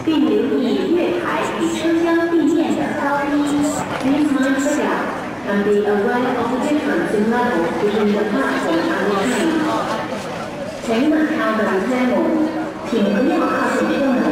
并留意月台与车厢地面的高低。Please mind the gap and be aware of the difference in level between the platform and the train. 请稳靠等车门，请不要靠近车门。